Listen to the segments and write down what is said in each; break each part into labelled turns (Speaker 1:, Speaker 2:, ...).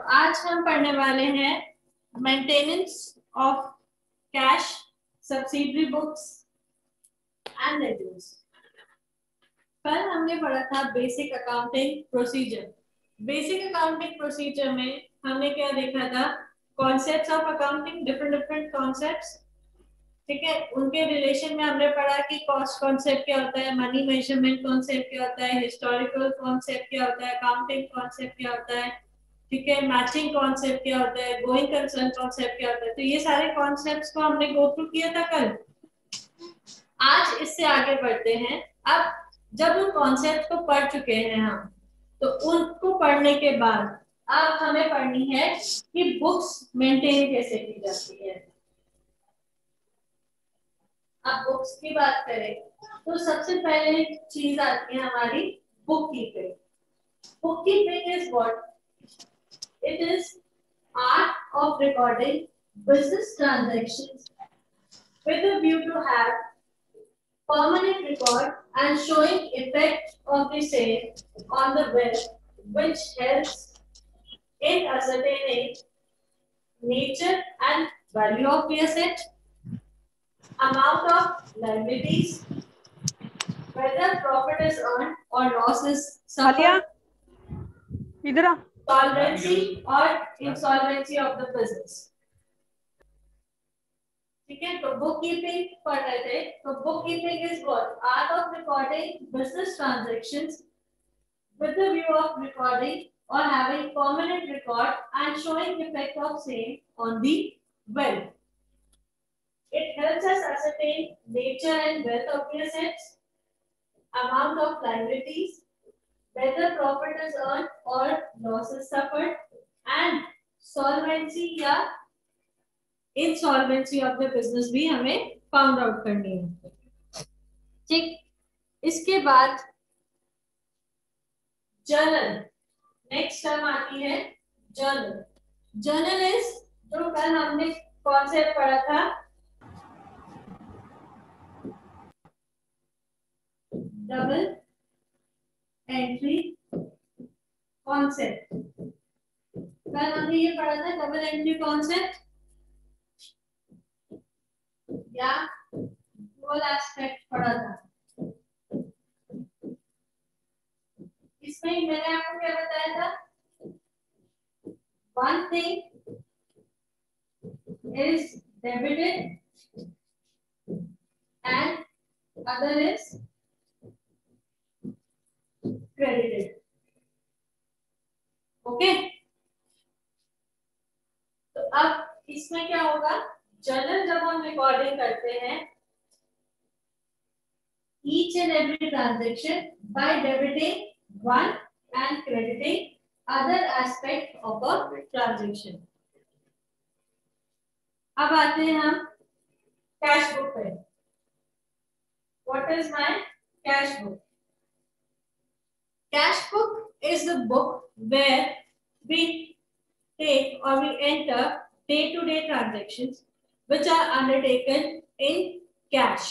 Speaker 1: आज हम पढ़ने वाले हैं maintenance of cash, subsidiary books and ledgers. कल हमने पढ़ा था basic accounting procedure. Basic accounting procedure में हमने क्या देखा था? Concepts of accounting, different concepts, ठीक है। उनके रिलेशन में हमने पढ़ा कि कॉस्ट कॉन्सेप्ट क्या होता है, मनी मेजरमेंट कॉन्सेप्ट क्या होता है, हिस्टोरिकल कॉन्सेप्ट क्या होता है, अकाउंटिंग कॉन्सेप्ट क्या होता है, ठीक है, मैचिंग कॉन्सेप्ट क्या होता है, गोइंग कंसर्न कॉन्सेप्ट क्या होता है। तो ये सारे कॉन्सेप्ट्स को हमने गो थ्रू किया था कल। आज इससे आगे बढ़ते हैं। अब जब उन कॉन्सेप्ट को पढ़ चुके हैं हम, तो उनको पढ़ने के बाद अब हमें पढ़नी है कि बुक्स मेंटेन कैसे की जाती है। अब बुक्स की बात करें तो सबसे पहले चीज आती है हमारी book keeping. Book keeping is what? It is art of recording business transactions with a view to have permanent record and showing effect of the same on the web, which helps in ascertaining nature and value of the asset, amount of liabilities, whether profit is earned or loss is suffered, solvency or insolvency of the business. ठीक है, तो book keeping पढ़ रहे थे। तो book keeping is what? Art of recording business transactions with the view of recording or having permanent record and showing effect of same on the wealth. It helps us ascertain nature and wealth of the assets, amount of liabilities, whether profit is earned or loss is suffered, and solvency या insolvency of the business भी हमें found out करनी है। ठीक, इसके बाद journal, next term आती है जर्नल। जर्नल इज, जो कल हमने कॉन्सेप्ट पढ़ा था, डबल एंट्री कॉन्सेप्ट। कल हमने ये पढ़ा था डबल एंट्री कॉन्सेप्ट या डुअल एस्पेक्ट पढ़ा था। इसमें मैंने आपको क्या बताया था? One thing is debited and other is credited. Okay, तो अब इसमें क्या होगा? जर्नल जब हम रिकॉर्डिंग करते हैं, each and every transaction by debiting one and crediting other aspect of a transaction. अब आते हैं हम कैश बुक पे। What is my cash book? Cash book is the book where we take or we enter day-to-day transactions which are undertaken in cash.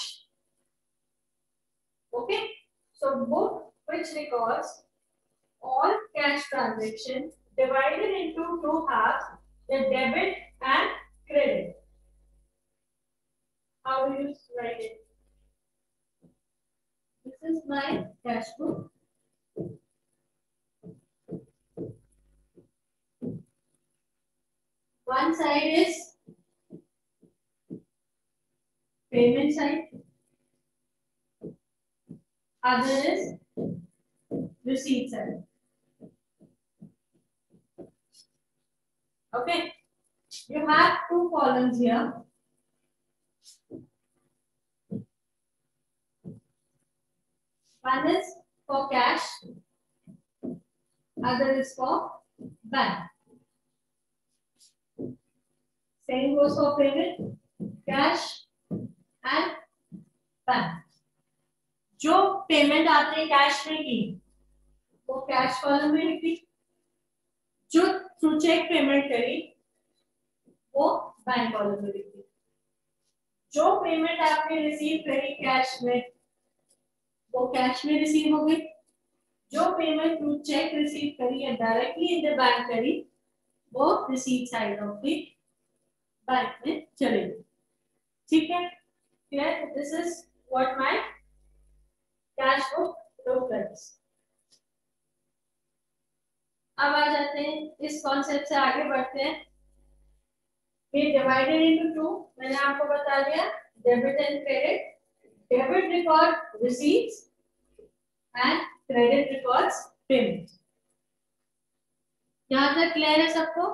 Speaker 1: Okay, so book which records all cash transactions divided into two halves, the debit and credit. How do you write it? This is my cash book. One side is payment side, other is receipt side. Okay, you have two columns here. One is for cash, other is for bank. Same goes for payment, cash and bank. जो payment आपने cash में की वो cash column में लिखी, जो through cheque payment करी वो बैंक कॉलम में लिखी, जो पेमेंट आपने रिसीव करी कैश में वो कैश में रिसीव हो गई, जो पेमेंट थ्रू चेक रिसीव करी या डायरेक्टली इन द बैंक करी वो receipt side of the bank में चलेगी। ठीक है, clear? This is what my cash book look like. अब आ जाते हैं इस कॉन्सेप्ट से आगे बढ़ते हैं। ये डिवाइडेड इनटू टू, मैंने आपको बता दिया, debit and credit. Debit record receipts and credit records payment. यहां तक क्लियर है सबको?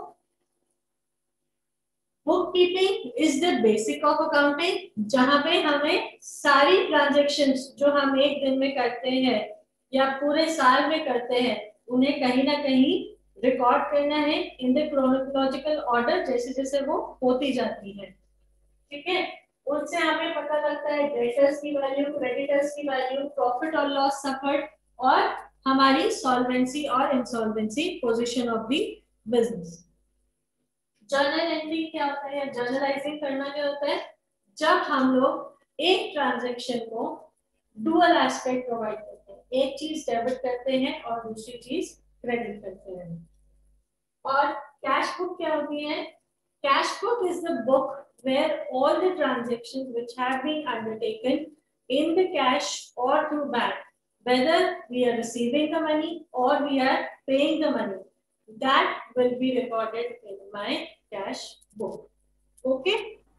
Speaker 1: Book keeping is the basic of accounting, जहां पे हमें सारी ट्रांजैक्शंस जो हम एक दिन में करते हैं या पूरे साल में करते हैं उन्हें कहीं ना कहीं रिकॉर्ड करना है इन द क्रोनोलॉजिकल ऑर्डर, जैसे जैसे वो होती जाती है। ठीक है, उनसे हमें पता लगता है डेटर्स की वैल्यू, क्रेडिटर्स की वैल्यू, प्रॉफिट और लॉस सफर्ड, और हमारी सॉल्वेंसी और insolvency position of the business. Journal entry क्या होता है, जर्नलाइजिंग करना क्या होता है? जब हम लोग एक ट्रांजैक्शन को डुअल एस्पेक्ट प्रोवाइड करते हैं, एक चीज डेबिट करते हैं और दूसरी चीज क्रेडिट करते हैं। और कैश बुक क्या होती है? Cash book is the book where all the transactions which have been undertaken in the cash or through bank, whether we are receiving the money or we are paying the money, that will be recorded in my cash book. Okay?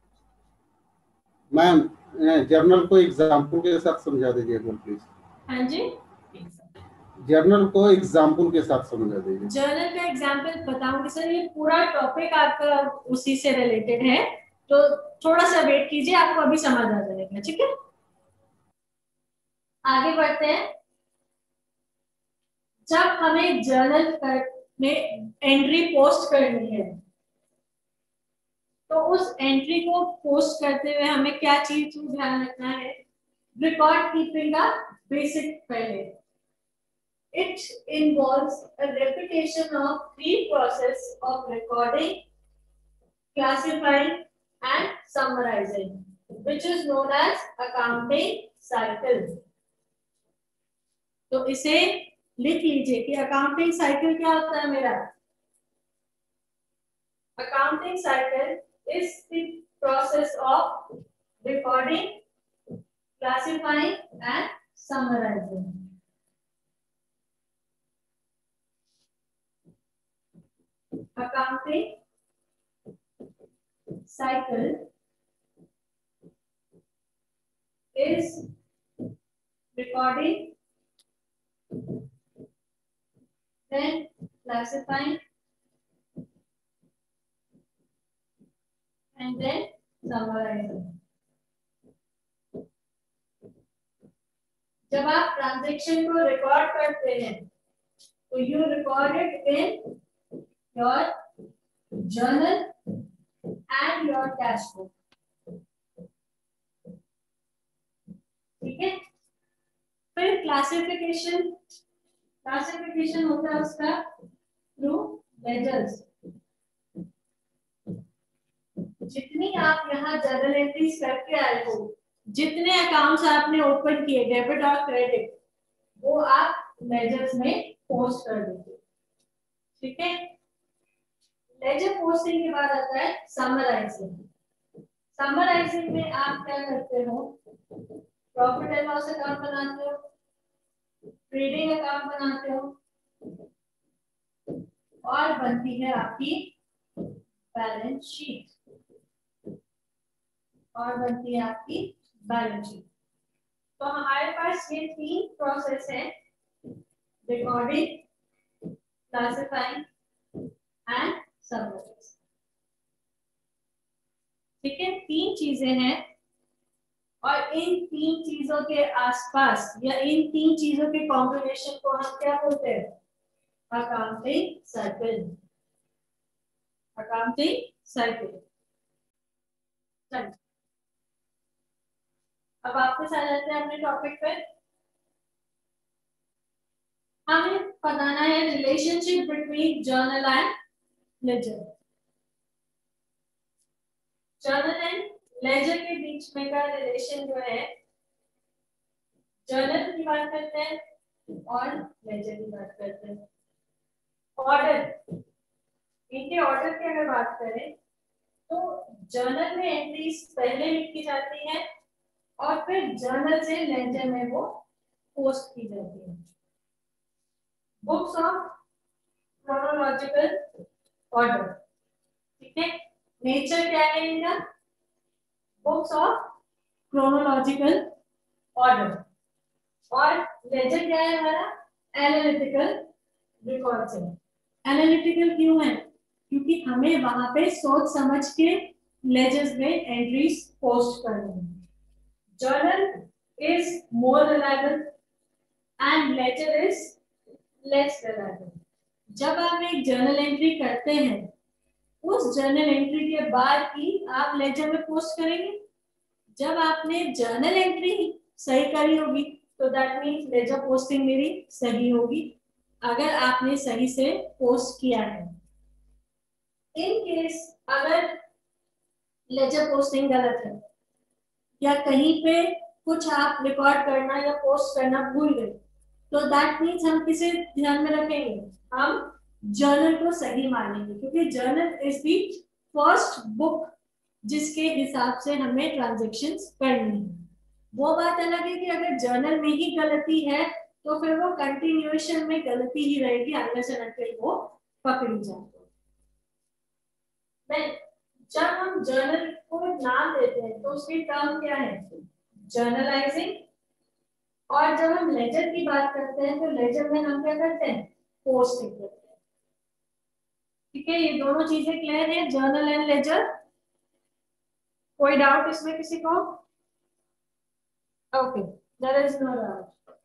Speaker 2: Ma'am journal को example के साथ समझा दीजिए please.
Speaker 1: हाँ जी,
Speaker 2: journal को example के साथ समझा दीजिए।
Speaker 1: जर्नल का एग्जाम्पल बताऊंगी सर, ये पूरा टॉपिक आपका उसी से रिलेटेड है, तो थोड़ा सा वेट कीजिए, आपको अभी समझ आ जाएगा। ठीक है, आगे बढ़ते हैं। जब हमें जर्नल में एंट्री पोस्ट करनी है, तो उस एंट्री को पोस्ट करते हुए हमें क्या चीज ध्यान रखना है? रिकॉर्ड कीपिंग का बेसिक पहले। It involves a repetition of three process of recording, classifying and summarizing, which is known as accounting cycle. तो इसे लिख लीजिए कि अकाउंटिंग साइकिल क्या होता है मेरा? Accounting cycle is the process of recording, classifying and summarizing. Accounting cycle is recording, then classifying and then summarizing. जब आप ट्रांजैक्शन को रिकॉर्ड करते हैं तो you record it in your journal and your cash book. ठीक है, फिर classification होता है उसका थ्रू लेजर्स। जितनी आप यहाँ जर्नल एंट्रीज करके आए हो, जितने अकाउंट्स आपने ओपन किए डेबिट और क्रेडिट, वो आप लेजर्स में पोस्ट कर दीजिए। ठीक है, लेजर पोस्टिंग के बाद आता है समराइजिंग। समराइजिंग में आप क्या करते हो? प्रॉफिट एंड लॉस अकाउंट बनाते हो, ट्रेडिंग अकाउंट बनाते हो, और बनती है आपकी बैलेंस शीट, और बनती है आपकी बैलेंस शीट। तो हमारे पास ये तीन प्रोसेस है, रिकॉर्डिंग, क्लासिफाइंग एंड समराइजिंग। ठीक है, तीन चीजें हैं, और इन तीन चीजों के आसपास या इन तीन चीजों के कॉम्बिनेशन को हम क्या बोलते हैं? Accounting cycle. Accounting cycle. अब वापस आ जाते हैं अपने टॉपिक पे। हमें बताना है relationship between journal and ledger. Journal and ledger के बीच में का रिलेशन जो है, जर्नल की बात करते हैं और लेजर की बात करते हैं। ऑर्डर इनके ऑर्डर की अगर बात करें तो जर्नल में एंट्रीज पहले लिखी जाती है और फिर जर्नल से लेजर में वो पोस्ट की जाती है। बुक्स ऑफ क्रोनोलॉजिकल ऑर्डर, ठीक है। नेचर क्या है इनका? Books of chronological order. और लेजर क्या है हमारा? एनालिटिकल रिकॉर्ड है। एनालिटिकल क्यों है? क्योंकि हमें वहां पे सोच समझ के लेजर्स में एंट्रीज पोस्ट करनी है। Journal is more reliable and ledger is less reliable. जब आप एक जर्नल एंट्री करते हैं, उस जर्नल एंट्री के बाद ही आप लेजर में पोस्ट करेंगे। जब आपने जर्नल एंट्री सही करी होगी तो दैट मीन्स लेजर पोस्टिंग मेरी सही होगी, अगर आपने सही से पोस्ट किया है। इन केस अगर लेजर पोस्टिंग गलत है या कहीं पे कुछ आप रिकॉर्ड करना या पोस्ट करना भूल गए, तो दैट मीन्स हम किसे ध्यान में रखेंगे? हम जर्नल को सही मानेंगे, क्योंकि journal is the first book जिसके हिसाब से हमें ट्रांजैक्शंस करनी है। वो बात अलग है कि अगर जर्नल में ही गलती है तो फिर वो कंटिन्यूएशन में गलती ही रहेगी अनलेस एंड अनटिल वो पकड़ी जाए। जब हम जर्नल को नाम देते हैं तो उसकी टर्म क्या है? जर्नलाइजिंग। और जब हम लेजर की बात करते हैं तो लेजर में हम क्या करते हैं? पोस्टिंग करते हैं। ठीक है, ये दोनों चीजें क्लियर है, जर्नल एंड लेजर। कोई डाउट इसमें किसी को? Okay, there is no doubt.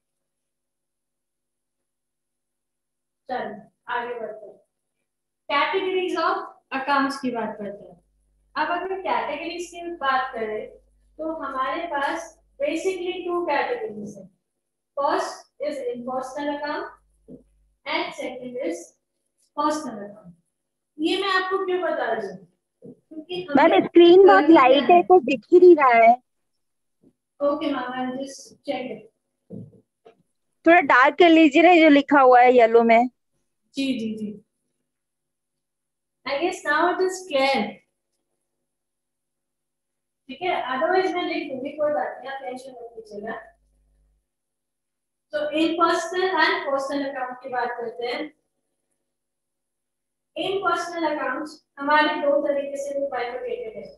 Speaker 1: चलिए आगे बढ़ते हैं। कैटेगरीज ऑफ अकाउंट्स की बात करते हैं। अब अगर कैटेगरीज की बात करें तो हमारे पास बेसिकली टू कैटेगरीज है। First is impersonal account and second is personal account. ये मैं आपको क्यों बता रही हूँ? क्योंकि
Speaker 3: मैम स्क्रीन बहुत लाइट है तो दिख ही नहीं रहा है।
Speaker 1: Okay ma'am, I will just check it.
Speaker 3: थोड़ा डार्क कर लीजिए ना जो लिखा हुआ है येलो में।
Speaker 1: जी जी जी, I guess now it is clear. ठीक है, अदरवाइज मैं लिख दूंगी, कोई बात नहीं, आप टेंशन मत लीजिएगा। तो इम्पर्सनल एंड पर्सनल अकाउंट की बात करते हैं। इम्पर्सनल अकाउंट्स हमारे दो तरीके से बाइफरकेटेड है।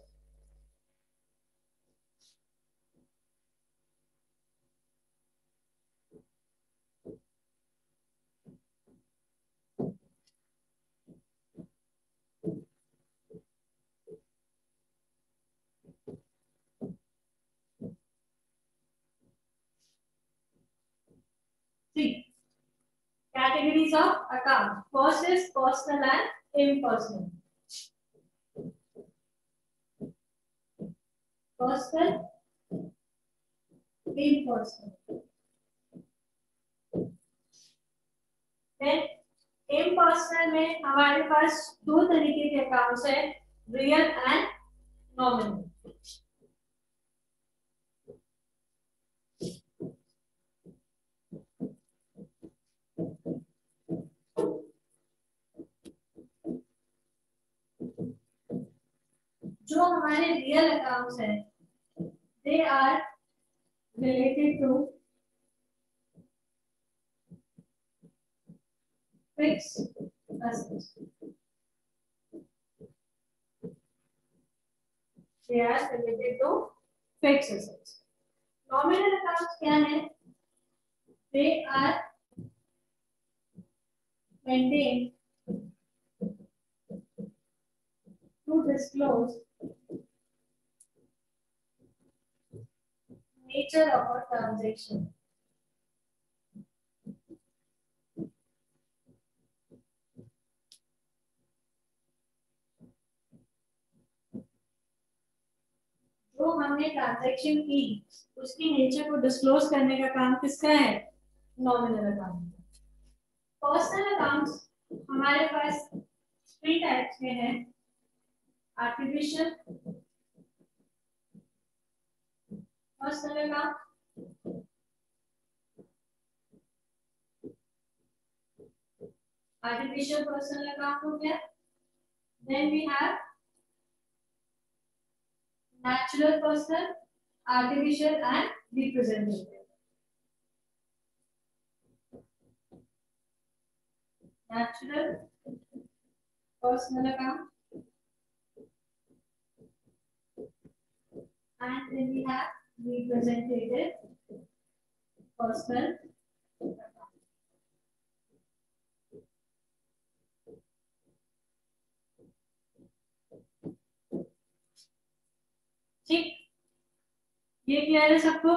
Speaker 1: See, categories of account. First is personal and impersonal. Personal, impersonal. Then impersonal में हमारे पास दो तरीके के अकाउंट्स है, रियल एंड नॉमिनल। जो हमारे रियल अकाउंट्स हैं, they are related to fixed assets. They are related to fixed assets. Nominal accounts क्या है? They are maintained to disclose nature of a transaction. जो हमने ट्रांजैक्शन की उसकी नेचर को डिस्क्लोज करने का काम किसका है? Nominal account. पर्सनल अकाउंट्स हमारे पास थ्री टाइप्स के हैं। Artificial personal account, artificial personal account हो गया, Then we have natural person, artificial and representative. Natural personal account, and then we have representative personal account. ठीक, ये क्लियर है सबको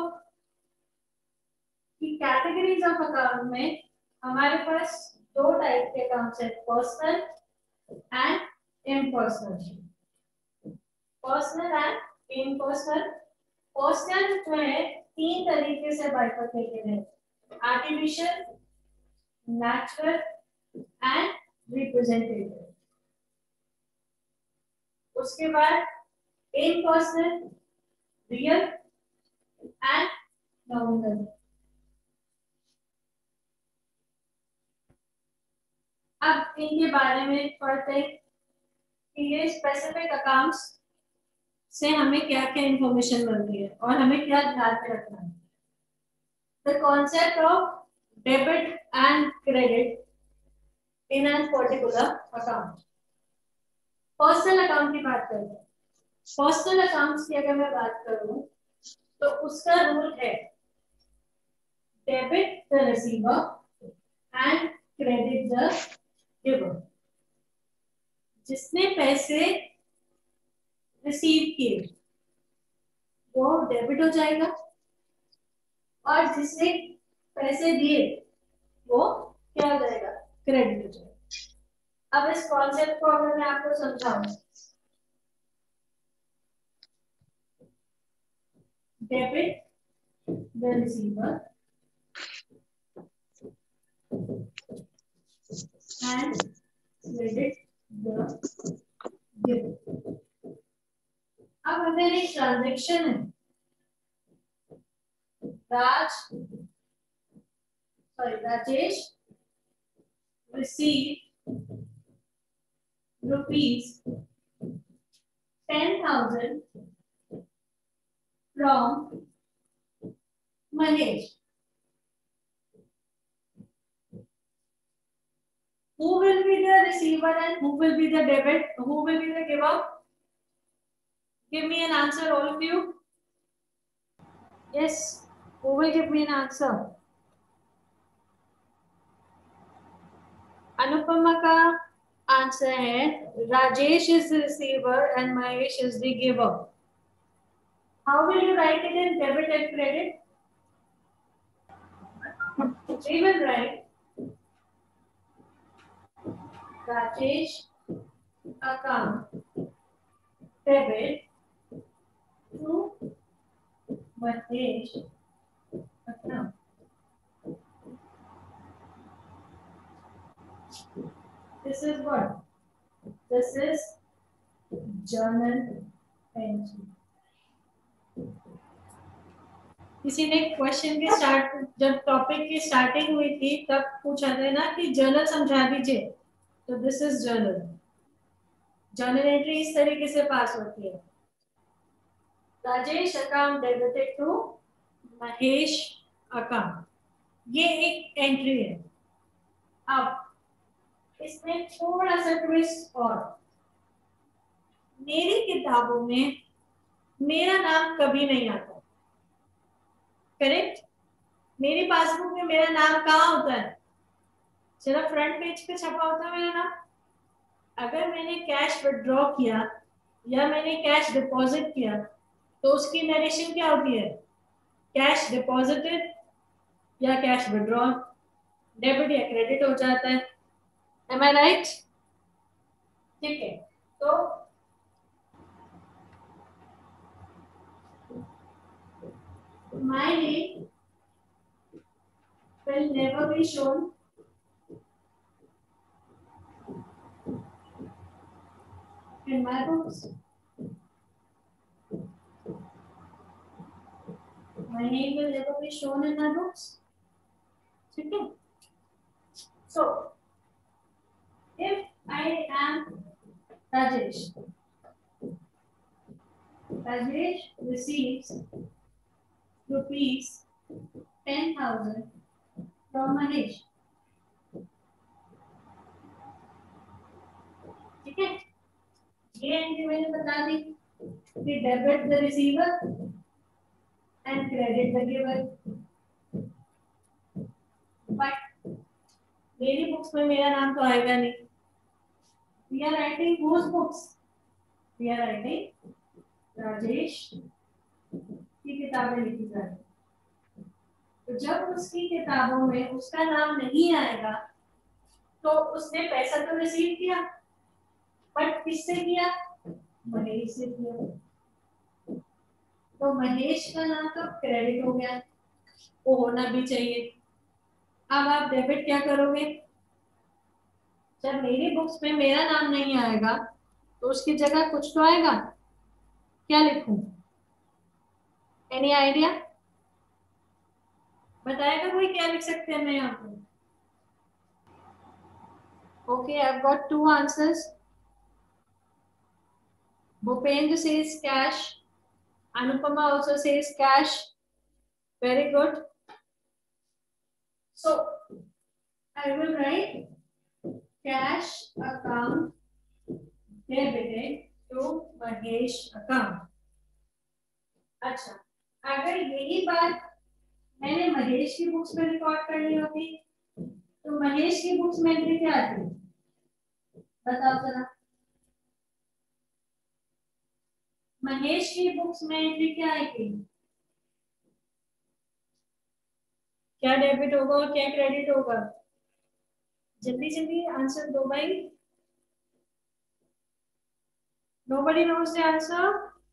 Speaker 1: कि कैटेगरीज ऑफ अकाउंट में हमारे पास दो टाइप के अकाउंट्स हैं, personal and impersonal. Personal and impersonal. Personal जो है तीन तरीके से बाइफरकेटेड है, आर्टिफिशियल, नेचुरल एंड रिप्रेजेंटेटिव. उसके बाद इम्पर्सनल, रियल एंड नॉमिनल. अब इनके बारे में पढ़ते हैं कि ये स्पेसिफिक अकाउंट्स से हमें क्या क्या इंफॉर्मेशन मिलती है और हमें क्या ध्यान में रखना है. The concept of debit and credit in an particular account. Personal account की बात करते हैं. पर्सनल अकाउंट्स की अगर मैं बात करूं तो उसका रूल है debit the receiver and credit the giver. जिसने पैसे रिसीव किए वो डेबिट हो जाएगा और जिसने पैसे दिए वो क्या हो जाएगा, क्रेडिट हो जाएगा. अब इस कॉन्सेप्ट को अगर मैं आपको समझाऊं, debit the receiver and credit the giver. अब अगर एक ट्रांजेक्शन है, Rajesh receive rupees 10,000 from Mahesh. Who will be the receiver and who will be the debit? Who will be the giver? Give me an answer, all of you. Yes, who will give me an answer? Anupama का answer है Rajesh is the receiver and Mahesh is the giver. How will you write it in debit and credit? We will write Rajesh account debit to Mahesh account. This is what? This is journal entry. किसी ने question के start, जब topic की starting हुई थी तब पूछा था ना कि जर्नल समझा दीजिए, तो this is journal. Journal entry इस तरीके से पास होती है. Rajesh account debited to Mahesh account, ये एक एंट्री है. अब इसमें थोड़ा सा ट्विस्ट, और मेरी किताबों में मेरा नाम कभी नहीं आता. करेक्ट? मेरी पासबुक में मेरा नाम कहाँ होता है? सिर्फ फ्रंट पेज पे छपा होता है मेरा नाम. अगर मैंने कैश विड्रॉ किया या मैंने कैश डिपॉजिट किया तो उसकी नरेशन क्या होती है? कैश डिपॉजिटेड या कैश विड्रॉ, डेबिट या क्रेडिट हो जाता है. Am I right? ठीक है. तो my name will never be shown in my books. My name will never be shown in my books. Okay. So, if I am Rajesh. Rajesh receives rupees 10,000 from Mahesh. ठीक है, ये entry मैंने बता दी कि debit the receiver and credit the giver. But मेरी books में मेरा नाम तो आएगा नहीं। We are writing whose books? We are writing Rajesh की किताबें लिखी जा रही। तो जब उसकी किताबों में उसका नाम नहीं आएगा तो उसने पैसा तो रिसीव किया, बट किससे किया? महेश से किया। तो महेश का नाम तो क्रेडिट हो गया, वो होना भी चाहिए। अब आप डेबिट क्या करोगे? जब मेरी बुक्स में मेरा नाम नहीं आएगा तो उसकी जगह कुछ तो आएगा, क्या लिखूं? Any idea? बताएगा कोई क्या लिख सकते हैं मैं यहाँ पे? Okay, I have got two answers. Bhupendra says cash. Anupama also says cash. Very good. So I will write cash account debited to Mahesh account. अच्छा, अगर यही बात मैंने महेश की बुक्स में रिकॉर्ड करनी होती तो महेश की बुक्स में एंट्री क्या आती? बताओ जरा। महेश की बुक्स में एंट्री क्या आएगी? क्या डेबिट होगा और क्या क्रेडिट होगा? जल्दी जल्दी आंसर दो भाई। Nobody knows the answer.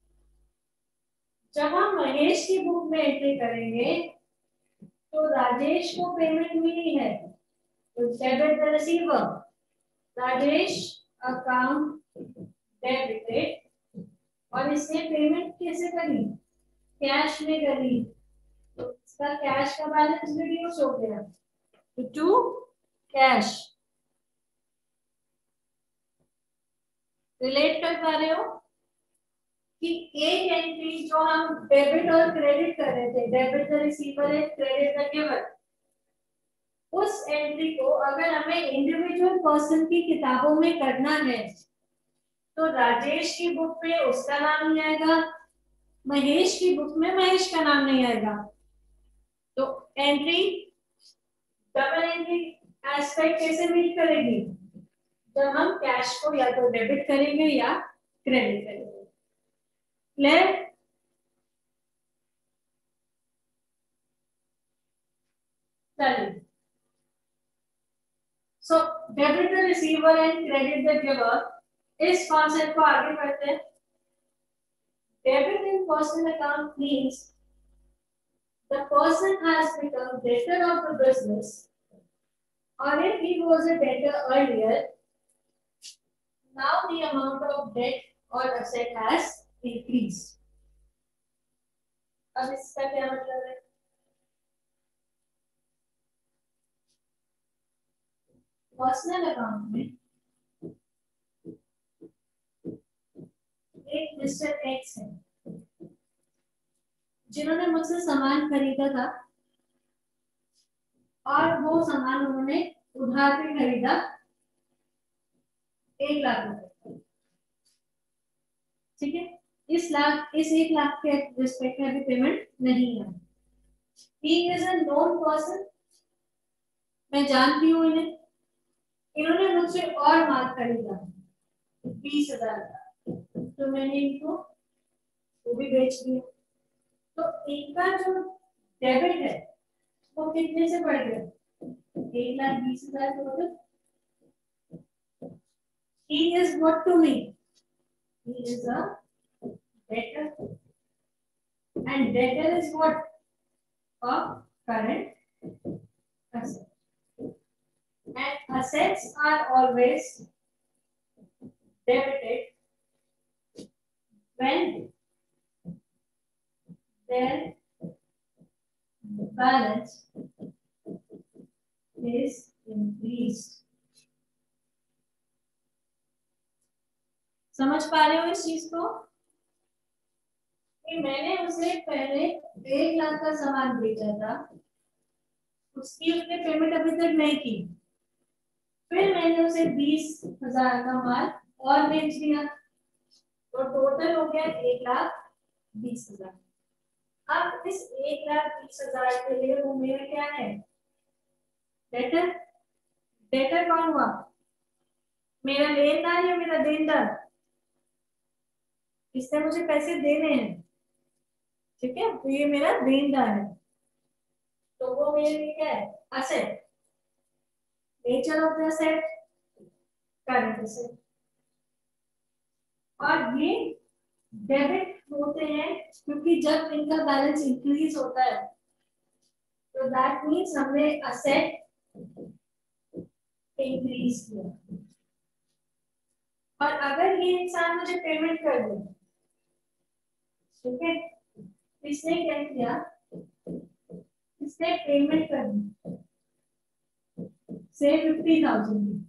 Speaker 1: जब हम महेश की बुक में एंट्री करेंगे तो राजेश को पेमेंट मिली है, तो debit the receiver. Rajesh account debited, और इसने पेमेंट कैसे करी? कैश में करी, तो इसका कैश का बैलेंस रिड्यूस हो गया टू कैश। रिलेट कर पा रहे हो कि एक एंट्री जो हम डेबिट और क्रेडिट कर रहे थे, debit the receiver and credit the giver, उस एंट्री को अगर हमें इंडिविजुअल पर्सन की किताबों में करना है तो राजेश की बुक में उसका नाम नहीं आएगा, महेश की बुक में महेश का नाम नहीं आएगा। तो एंट्री, डबल एंट्री एस्पेक्ट कैसे मीट करेगी? जब हम कैश को या तो डेबिट करेंगे या क्रेडिट करेंगे। क्लियर? चलिए, so debit the receiver and credit the giver, इस कॉन्सेप्ट को आगे बढ़ते हैं। Debit in personal account means the person has become debtor of the business, or if he was a debtor earlier, now the amount of debt or asset has increased. अब इसका क्या मतलब है? पर्सनल अकाउंट में एक mister x है जिन्होंने मुझसे सामान खरीदा था और वो सामान उन्होंने उधार पे खरीदा 1 लाख रुपए। ठीक है, इस 1 लाख के रिस्पेक्ट में अभी पेमेंट नहीं है। He is a known person, मैं जानती हूँ इन्हें, इन्होंने मुझसे और माल खरीदा 20,000 का, तो मैंने इनको वो भी बेच दिया। तो इनका जो डेबिट है वो कितने से बढ़ गया? 1,20,000 total. He is what to me? He is a debtor, and debtor is what? A current asset, and assets are always debited when their balance is increased. समझ पा रहे हो इस चीज को कि मैंने उसे पहले 1,00,000 का सामान बेचा था, उसकी उसने पेमेंट अभी तक नहीं की, फिर मैंने उसे 20,000 का माल और बेच दिया, तो टोटल हो गया 1,20,000। अब इस 1,20,000 के लिए वो मेरा क्या है, डेटर। डेटर कौन हुआ, मेरा लेनदार या मेरा देनदार, इसने मुझे पैसे देने हैं, ठीक है, तो ये मेरा देनदार है, तो वो मेरे लिए क्या है, asset. Nature of the asset, current asset. और ये डेबिट होते हैं क्योंकि जब इनका बैलेंस इंक्रीज होता है तो दैट मीन्स हमने असेट इंक्रीज किया। और अगर ये इंसान मुझे पेमेंट कर दे, ठीक है, इसने क्या किया, इसने पेमेंट कर दी से 50,000,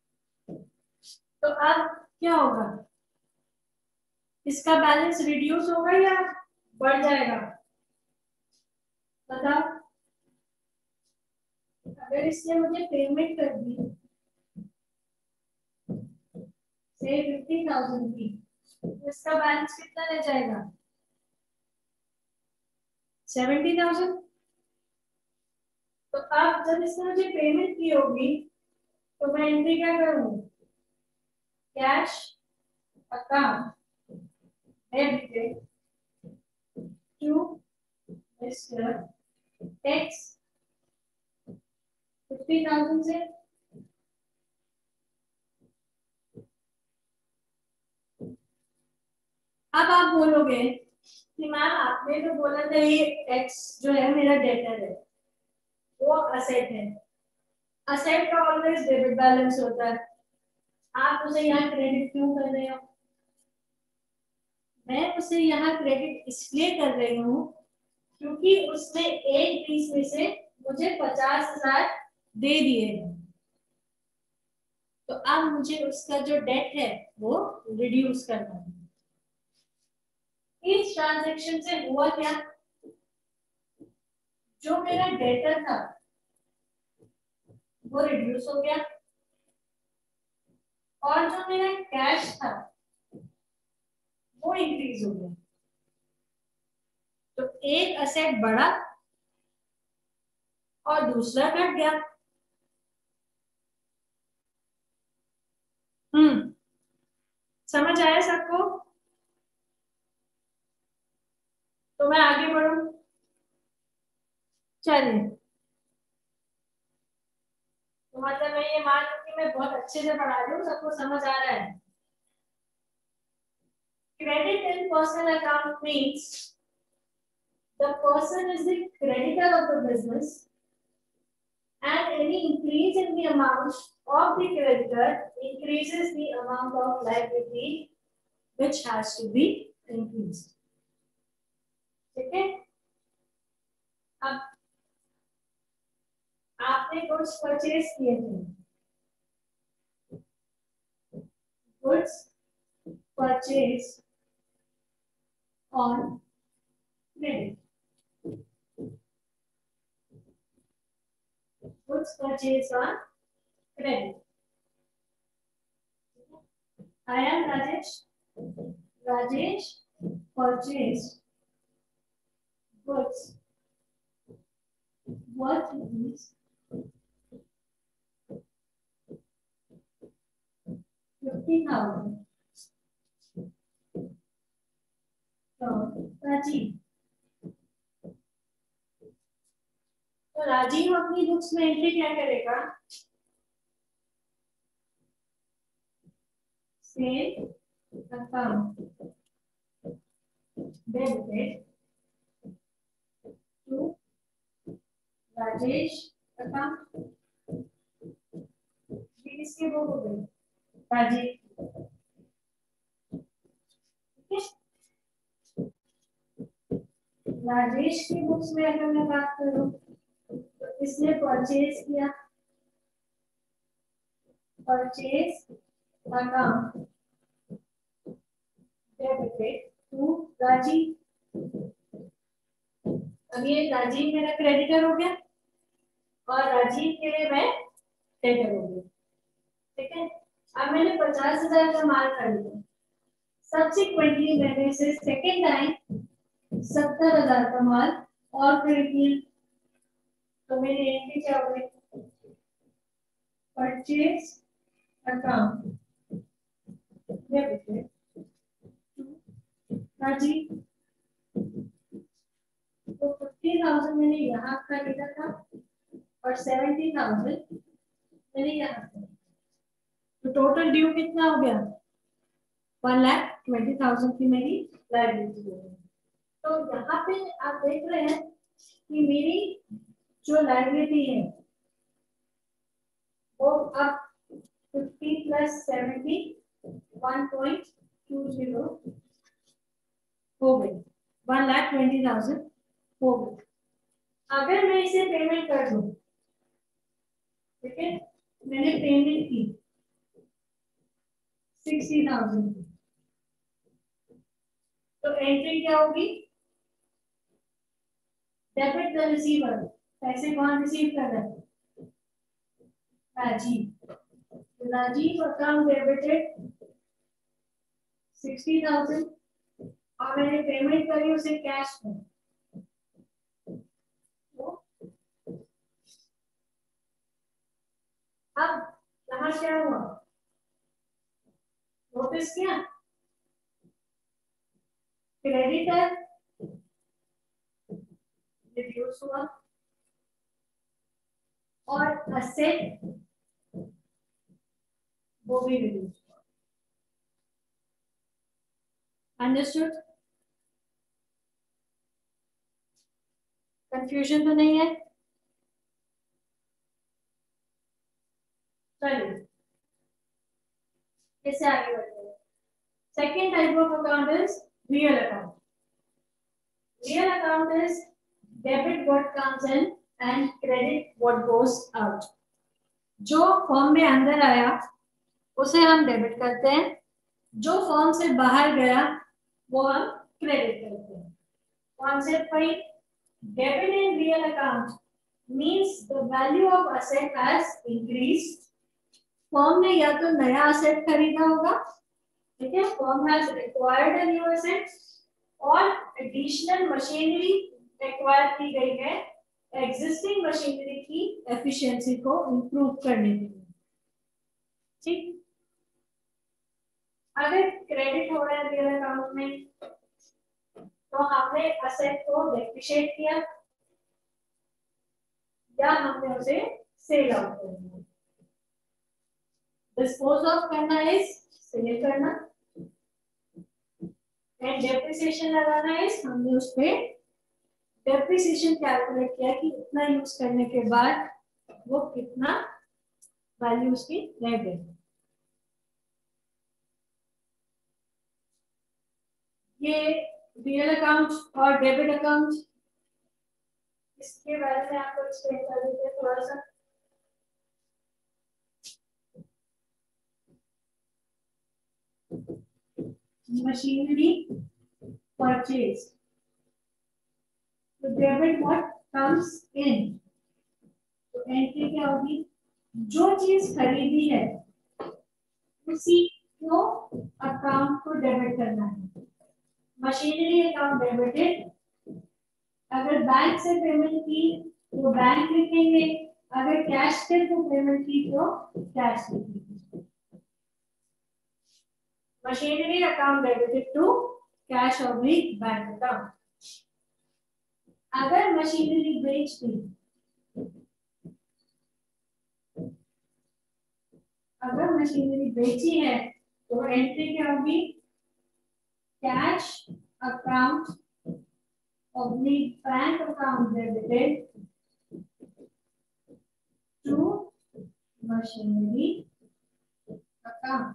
Speaker 1: तो अब क्या होगा, इसका बैलेंस रिड्यूस होगा या बढ़ जाएगा, बताओ। अगर इसने मुझे पेमेंट कर दी से 50,000 की, तो इसका बैलेंस कितना रह जाएगा, 70,000। तो अब जब इसने मुझे पेमेंट की होगी तो मैं एंट्री क्या करूँ, cash account debited to mister X 50,000 से। अब आप बोलोगे कि मैम आपने जो बोला था ये एक्स जो है मेरा डेटर है, वो असेट है, असेट का ऑलवेज डेबिट बैलेंस होता है, आप उसे यहाँ क्रेडिट क्यों कर रहे हो। मैं उसे यहाँ क्रेडिट इसलिए कर रही हूँ क्योंकि उसने एक 20 में से मुझे 50,000 दे दिए हैं, तो अब मुझे उसका जो डेट है वो रिड्यूस करना है। इस ट्रांजैक्शन से हुआ क्या, जो मेरा डेटर था वो रिड्यूस हो गया और जो मेरा कैश था वो इंक्रीज हो गया, तो एक असेट बढ़ा और दूसरा घट गया। समझ आया सबको, तो मैं आगे बढ़ूं, चलिए। तो मतलब मैं ये मान लूं कि मैं बहुत अच्छे से पढ़ा रही हूँ, सबको समझ आ रहा है। Credit in personal account means the person is the creditor of the business and any increase in the amount of the creditor increases the amount of liability which has to be increased. ठीक है, अब आपने goods purchase किए थे, goods purchase on credit, goods purchased on credit. I am Rajesh. Rajesh purchased goods worth rupees 50,000 from Rajiv. तो राजीव अपनी books में entry क्या करेगा, sale account debited to Rajesh account, किसके बुक हो गई, राजीव, ठीक है। राजेश की बुक्स में अगर मैं बात करूं तो इसने परचेज किया, purchase account debited to Rajeev. अब ये राजीव मेरा क्रेडिटर हो गया और राजीव के लिए मैं डेबिटर हो गई। ठीक है, अब मैंने 50,000 का माल खरीदा, सब्सिक्वेंटली मैंने इसे सेकेंड टाइम 70,000 का माल और खरीद लिया, तो मेरी एंट्री क्या हो गई? Purchase account debited Rajeev. तो 50,000 मैंने यहाँ खरीदा था और 70,000 मैंने यहाँ खरीदा, तो टोटल ड्यू कितना हो गया? 1,20,000 की मेरी लायबिलिटी हो गई। तो यहाँ पे आप देख रहे हैं कि मेरी जो लायबिलिटी है वो अब 50 प्लस 70 1.20 हो गई, 1,20,000 हो गई। अगर मैं इसे पेमेंट कर दूं, ठीक है, मैंने पेमेंट की 60,000 की, तो एंट्री क्या होगी? डेबिट द रिसीवर, पैसे कौन रिसीव कर रहा है? राजीव। राजीव अकाउंट डेबिटेड 60,000 और मैंने पेमेंट करी उसे कैश में। अब यहाँ क्या हुआ? नोटिस किया? क्रेडिटर रिड्यूस हुआ और असेट वो भी रिड्यूस हुआ। अंडरस्टूड? कंफ्यूजन तो नहीं है? चलिए कैसे आगे बढ़ते हैं। Second type of account is real account. Real account is debit what comes in and credit what goes out. जो फॉर्म में अंदर आया उसे हम डेबिट करते हैं, जो फॉर्म से बाहर गया वो हम क्रेडिट करते हैं। कॉन्सेप्ट वही, debit in real account means the value of asset has increased. Firm ने या तो नया असेट खरीदा होगा, ठीक है, firm has acquired a new asset, और एडिशनल मशीनरी एक्वायर की गई है एग्जिस्टिंग मशीनरी की एफिशिएंसी को इंप्रूव करने के लिए। ठीक, अगर क्रेडिट हो रहा है रियल अकाउंट में तो हमने असेट को डेप्रिशिएट किया या हमने उसे सेल आउट कर दिया। डिस्पोज ऑफ करना इज सेल करना, एंड डेप्रिसिएशन लगाना इज हमने उस पे डेप्रिसिएशन कैलकुलेट किया कि इतना यूज करने के बाद वो कितना वैल्यू उसकी रह गई। ये रियल अकाउंट और डेबिट अकाउंट, इसके बारे में आपको एक्सप्लेन कर देते हैं थोड़ा सा। मशीनरी परचेज, तो डेबिट व्हाट कम्स इन, तो एंट्री क्या होगी? जो चीज खरीदी है उसी को अकाउंट को डेबिट करना है। मशीनरी अकाउंट डेबिटेड, अगर बैंक से पेमेंट की तो बैंक लिखेंगे, अगर कैश से तो पेमेंट की तो कैश लिखेंगे। Machinery account debited to cash और बैंक अकाउंट। अगर मशीनरी बेच दी, अगर मशीनरी बेची है तो एंट्री क्या होगी? Cash account oblique bank account debited to machinery account।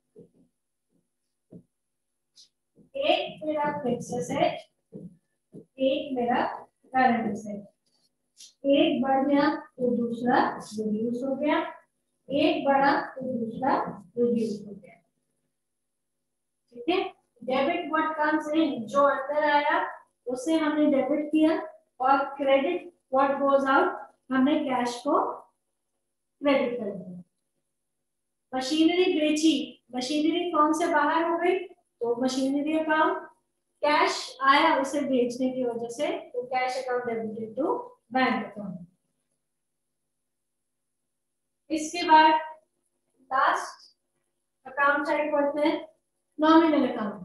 Speaker 1: एक मेरा फिक्स एसेट, एक मेरा करंट एसेट, एक बढ़ गया तो दूसरा रिड्यूस हो गया, एक बढ़ा तो दूसरा रिड्यूस हो गया। ठीक है, डेबिट व्हाट कम्स इन, जो अंदर आया उसे हमने डेबिट किया, और क्रेडिट व्हाट गोज आउट, हमने कैश को क्रेडिट कर दिया। मशीनरी बेची, मशीनरी फर्म से बाहर हो गई तो मशीनरी अकाउंट, कैश आया उसे बेचने की वजह से तो cash account debited to bank account. इसके बाद लास्ट अकाउंट टाइप करते हैं nominal account.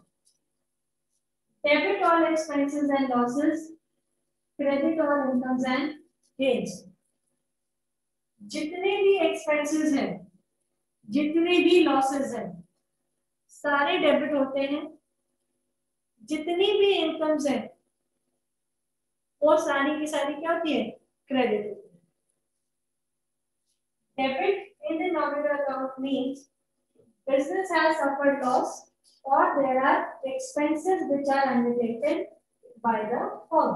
Speaker 1: Debit all expenses and losses, credit all incomes and gains. जितने भी एक्सपेंसेस हैं, जितने भी लॉसेस हैं, सारे डेबिट होते हैं। जितनी भी इनकम्स हैं वो सारी की सारी क्या होती है, क्रेडिट होती है। Debit in the nominal account means business has suffered loss or there are expenses which are undertaken by the firm.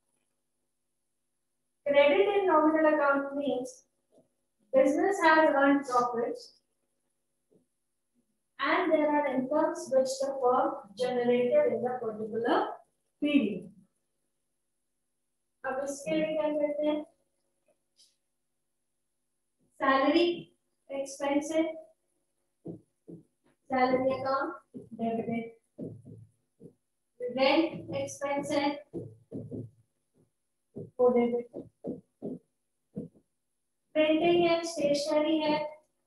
Speaker 1: Credit in nominal account means business has earned profits and there are incomes which the firm generated in the particular period. अब इसके लिए क्या करते हैं, salary expense है, salary account debited, rent expense है वो debit, printing है स्टेशनरी है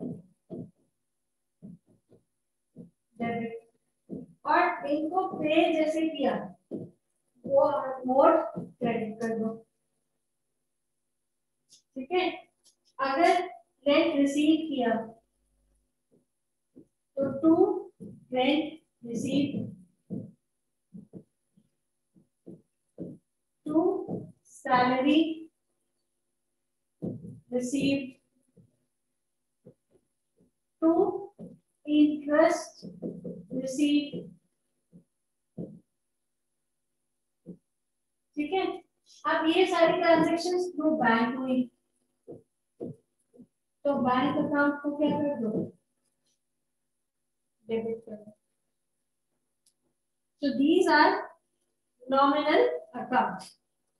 Speaker 1: डेबिट, और इनको पे जैसे किया वो मोड क्रेडिट कर दो। ठीक है, अगर रेंट रिसीव किया तो to rent receive, to salary receive, to interest receive. ठीक है, अब ये सारी ट्रांजैक्शंस थ्रू बैंक हुई तो बैंक अकाउंट को क्या कर दो, डेबिट कर दो। So these are nominal accounts.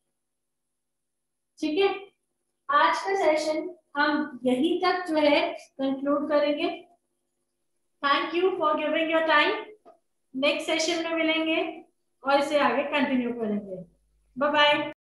Speaker 1: ठीक है, आज का सेशन हम यही तक जो है कंक्लूड करेंगे। Thank you for giving your time. Next session में मिलेंगे और इसे आगे कंटिन्यू करेंगे। Bye bye.